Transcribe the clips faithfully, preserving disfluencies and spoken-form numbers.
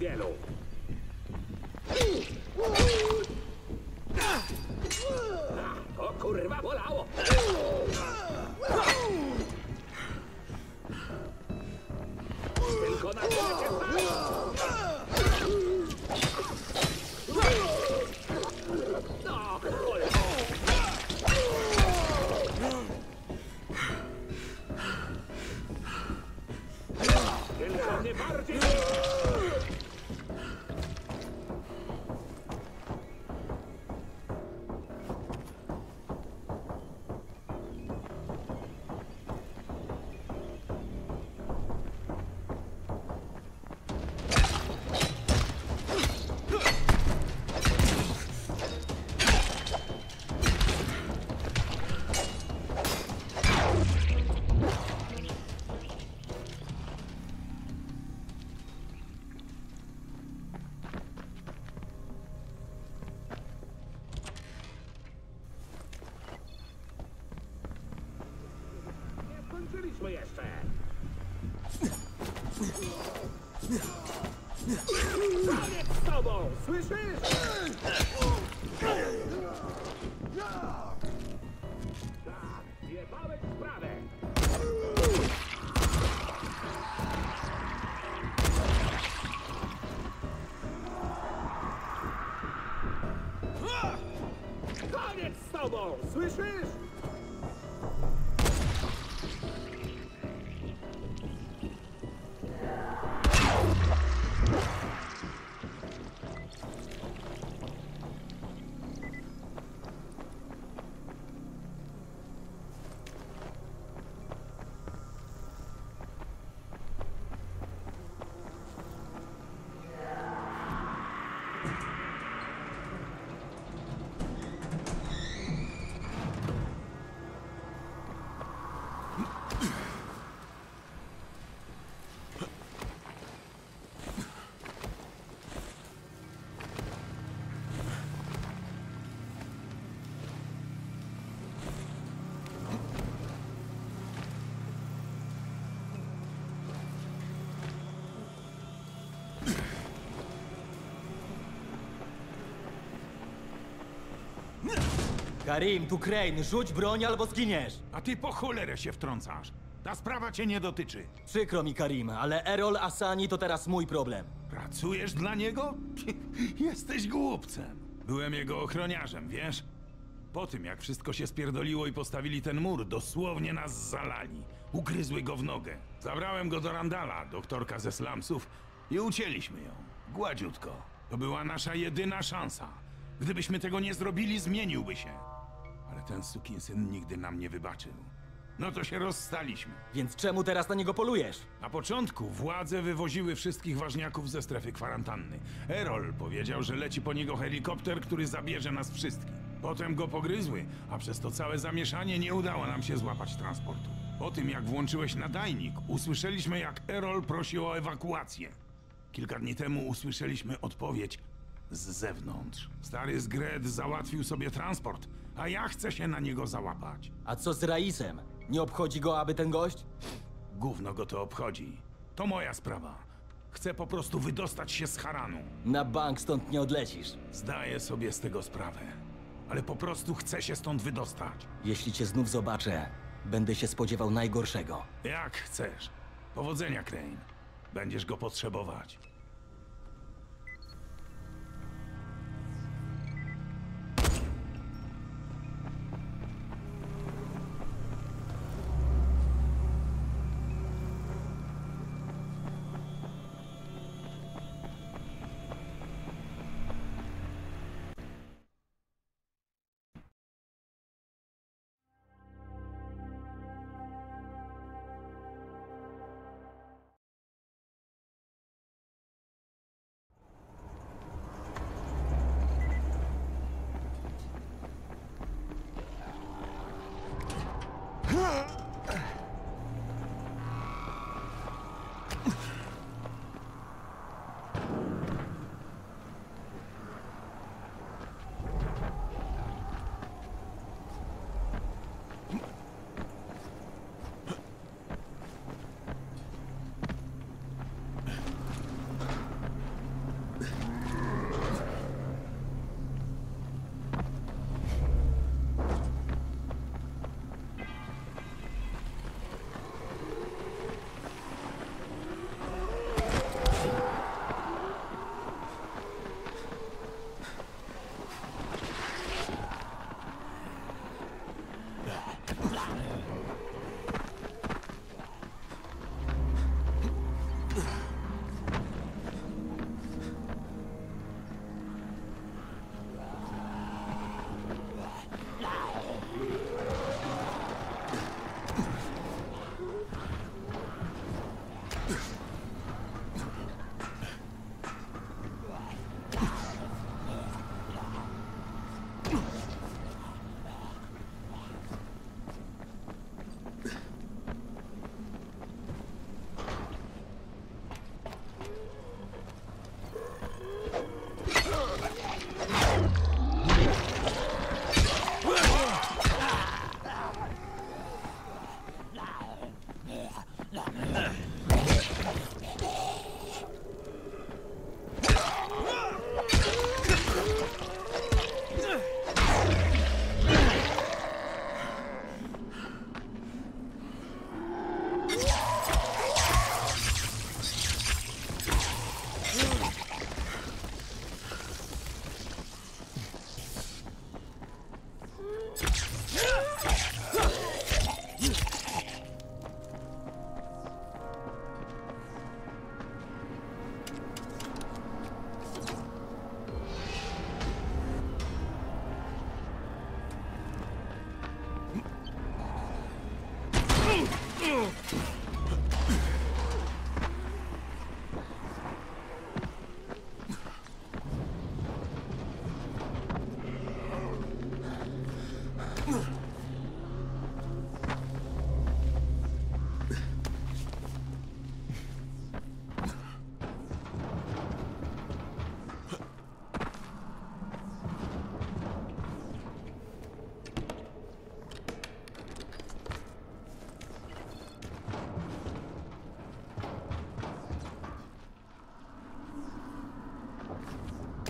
wielu. O kurwa, bolało! Tylko na tyle cię no, cholera! Tylko nie bardziej! Skończyliśmy jeszcze! Koniec z tobą! Słyszysz? Tak, zjebałeś sprawę! Koniec z tobą! Słyszysz? Karim, tu Crane, rzuć broń albo zginiesz! A ty po cholerę się wtrącasz. Ta sprawa cię nie dotyczy. Przykro mi, Karim, ale Errol Asani to teraz mój problem. Pracujesz dla niego? Jesteś głupcem. Byłem jego ochroniarzem, wiesz? Po tym, jak wszystko się spierdoliło i postawili ten mur, dosłownie nas zalali. Ugryzły go w nogę. Zabrałem go do Randala, doktorka ze slumsów, i ucięliśmy ją. Gładziutko. To była nasza jedyna szansa. Gdybyśmy tego nie zrobili, zmieniłby się. Ale ten sukinsyn nigdy nam nie wybaczył. No to się rozstaliśmy. Więc czemu teraz na niego polujesz? Na początku władze wywoziły wszystkich ważniaków ze strefy kwarantanny. Errol powiedział, że leci po niego helikopter, który zabierze nas wszystkich. Potem go pogryzły, a przez to całe zamieszanie nie udało nam się złapać transportu. Po tym, jak włączyłeś nadajnik, usłyszeliśmy, jak Errol prosi o ewakuację. Kilka dni temu usłyszeliśmy odpowiedź z zewnątrz. Stary Zgred załatwił sobie transport, a ja chcę się na niego załapać. A co z Raisem? Nie obchodzi go, aby ten gość? Gówno go to obchodzi. To moja sprawa. Chcę po prostu wydostać się z Haranu. Na bank stąd nie odlecisz. Zdaję sobie z tego sprawę. Ale po prostu chcę się stąd wydostać. Jeśli cię znów zobaczę, będę się spodziewał najgorszego. Jak chcesz. Powodzenia, Crane. Będziesz go potrzebować.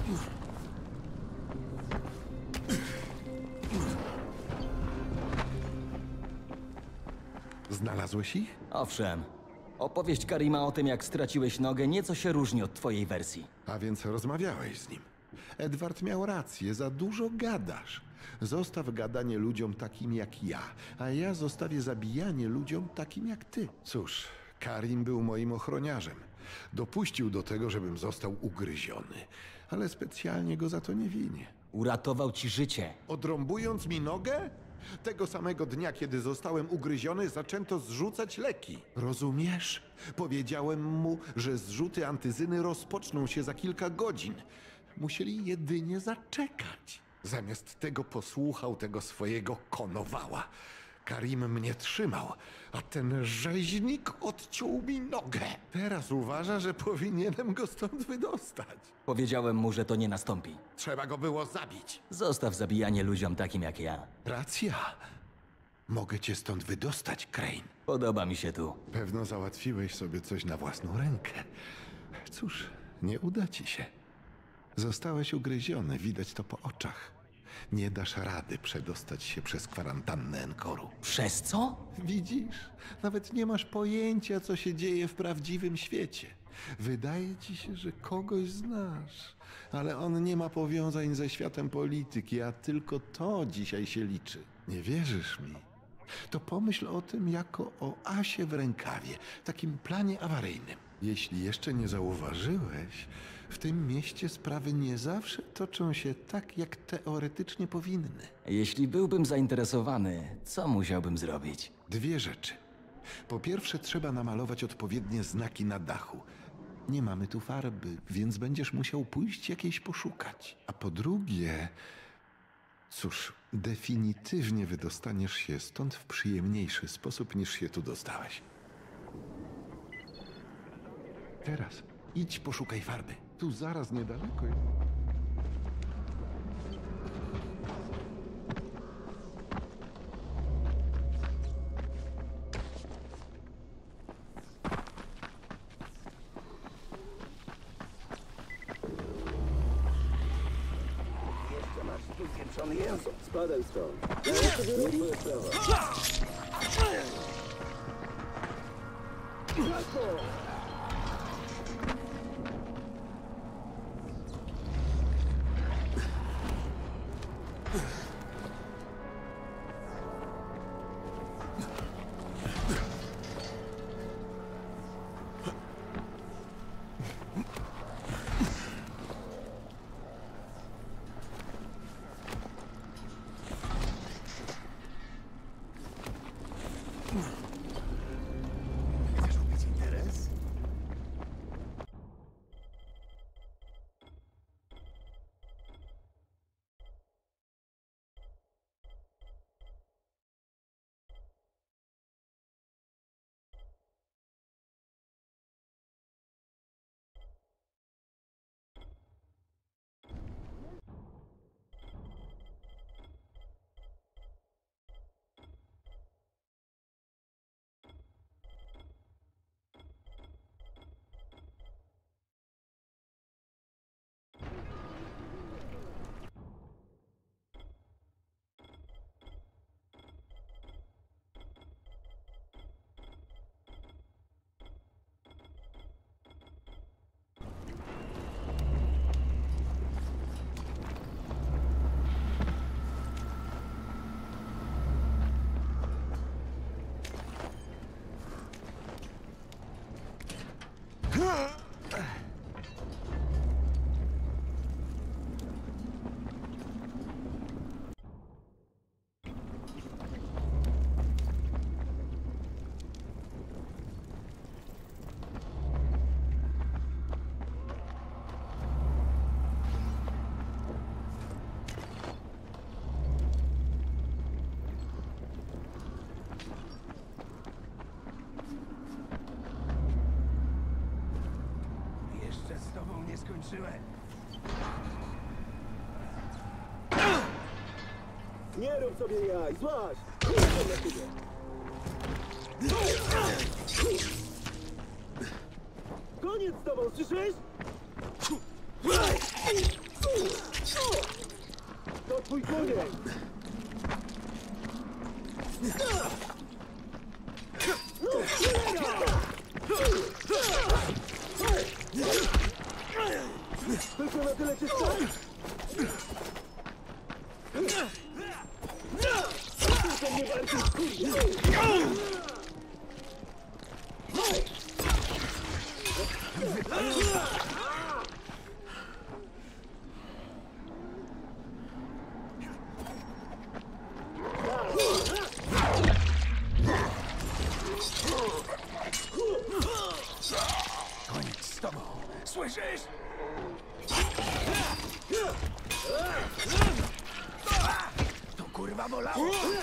Znalazłeś ich? Owszem. Opowieść Karima o tym, jak straciłeś nogę, nieco się różni od twojej wersji. A więc rozmawiałeś z nim. Edward miał rację, za dużo gadasz. Zostaw gadanie ludziom takim jak ja, a ja zostawię zabijanie ludziom takim jak ty. Cóż, Karim był moim ochroniarzem. Dopuścił do tego, żebym został ugryziony, ale specjalnie go za to nie winię. Uratował ci życie. Odrąbując mi nogę? Tego samego dnia, kiedy zostałem ugryziony, zaczęto zrzucać leki. Rozumiesz? Powiedziałem mu, że zrzuty antyzyny rozpoczną się za kilka godzin. Musieli jedynie zaczekać. Zamiast tego posłuchał tego swojego konowała. Karim mnie trzymał, a ten rzeźnik odciął mi nogę. Teraz uważa, że powinienem go stąd wydostać. Powiedziałem mu, że to nie nastąpi. Trzeba go było zabić. Zostaw zabijanie ludziom takim jak ja. Racja. Mogę cię stąd wydostać, Crane. Podoba mi się tu. Pewno załatwiłeś sobie coś na własną rękę. Cóż, nie uda ci się. Zostałeś ugryziony, widać to po oczach. Nie dasz rady przedostać się przez kwarantannę Enkoru. Przez co? Widzisz? Nawet nie masz pojęcia, co się dzieje w prawdziwym świecie. Wydaje ci się, że kogoś znasz, ale on nie ma powiązań ze światem polityki, a tylko to dzisiaj się liczy. Nie wierzysz mi? To pomyśl o tym jako o asie w rękawie, takim planie awaryjnym. Jeśli jeszcze nie zauważyłeś, w tym mieście sprawy nie zawsze toczą się tak, jak teoretycznie powinny. Jeśli byłbym zainteresowany, co musiałbym zrobić? Dwie rzeczy. Po pierwsze, trzeba namalować odpowiednie znaki na dachu. Nie mamy tu farby, więc będziesz musiał pójść jakiejś poszukać. A po drugie, cóż, definitywnie wydostaniesz się stąd w przyjemniejszy sposób, niż się tu dostałeś. Teraz idź poszukaj farby. Tu zaraz niedaleko. Spadaj stąd. Ja jeszcze biorę twoje prawa. Brawo! skończyłem. Nie rób sobie jaj, złaś! Jestem na ciebie. Koniec z tobą, słyszysz? Tylko na tyle cię stać! Tylko mnie bardziej skurczy! Koniec z tobą. Słyszysz? To kurwa bolało.